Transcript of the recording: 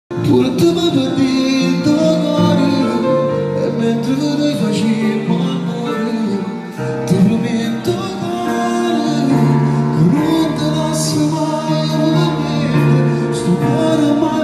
Porta-me batido agora, é mentre dois fugir o amor. Te prometo agora que não te laço mais uma vez. Estou para mais.